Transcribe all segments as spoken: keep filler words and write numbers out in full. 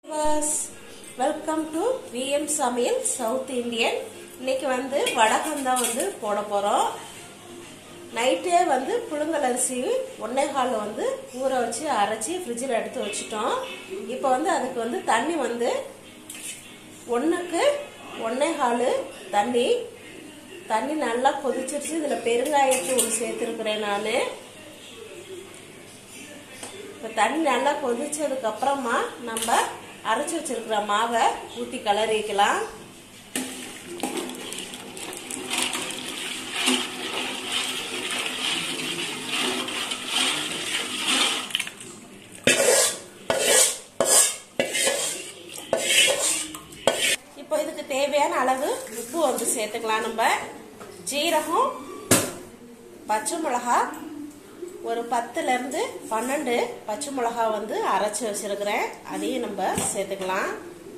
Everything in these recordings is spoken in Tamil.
Welcome to V M Samayal south Indian. இன்னைக்கு வந்து வடகம் தான் வந்து போட போறோம். நைட்டே வந்து புழுங்கல் அரிசி ஒன்னே கால் வந்து ஊற வச்சு அரைச்சி ஃப்ரிட்ஜில் எடுத்து வச்சுட்டோம். இப்போ வந்து அதுக்கு வந்து தண்ணி வந்து ஒன்றுக்கு ஒன்னே கால் தண்ணி தண்ணி நல்லா கொதிச்சிருச்சு. இதில் பெருங்காயத்தூள் சேர்த்துருக்குறேன் நான். இப்போ தண்ணி நல்லா கொதிச்சதுக்கு அப்புறமா நம்ம அரைச்சி வச்சிருக்கிற மாவை ஊற்றி கலரிக்கலாம். இப்போ இதுக்கு தேவையான அளவு உப்பு வந்து சேர்த்துக்கலாம். நம்ம ஜீரகம், பச்சை மிளகா, ஒரு பத்துல இருந்து பன்னெண்டு பச்சை மிளகா வந்து அரைச்சி வச்சிருக்கிறேன். அதையும் நம்ம சேர்த்துக்கலாம்.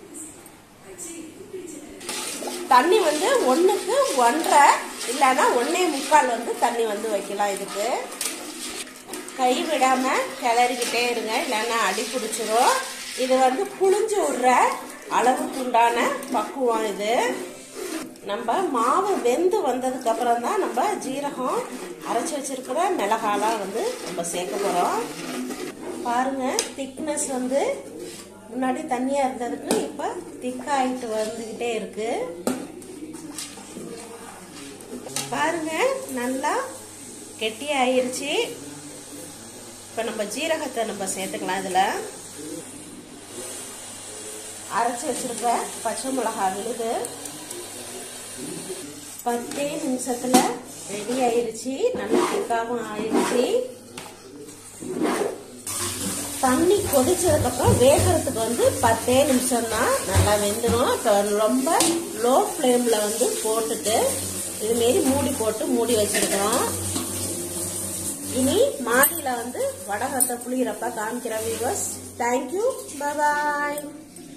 தண்ணி வந்து ஒன்றுக்கு ஒன்றரை இல்லைன்னா ஒன்னே முக்கால் வந்து தண்ணி வந்து வைக்கலாம். இதுக்கு கை விடாம கிளறிக்கிட்டே இருங்க, இல்லைன்னா அடி பிடிச்சிரும். இது வந்து புளிஞ்சு விடுற அளவுக்கு உண்டான பக்குவம். இது நம்ம மாவு வெந்து வந்ததுக்கு அப்புறம் தான் நம்ம ஜீரகம் அரைச்சி வச்சிருக்கிற மிளகாலாம் வந்து நம்ம சேர்க்க போறோம். பாருங்க, திக்னஸ் வந்து முன்னாடி தண்ணியா இருந்ததுக்கு இப்ப திக்காயிட்டு வந்துகிட்டே இருக்கு. பாருங்க, நல்லா கெட்டியாயிருச்சு. இப்ப நம்ம ஜீரகத்தை நம்ம சேர்த்துக்கலாம். இதுல அரைச்சி வச்சிருக்க பச்சை மிளகா விழுது பத்தே நிமிஷத்துல ரெடி ஆயிருச்சு. நல்லா திக்காவும் ஆயிருச்சு. தண்ணி கொதிச்சதுக்கு அப்புறம் வேகிறதுக்கு வந்து பத்தே நிமிஷம் தான், நல்லா வெந்துடும். இப்போ ரொம்ப லோ ஃப்ளேம்ல வந்து போட்டுட்டு இது மாரி மூடி போட்டு மூடி வச்சிருக்கிறோம். இனி மாடியில வந்து வடகத்தை புளியறப்ப காமிக்கிற வியூவர்ஸ். Thank you, bye bye.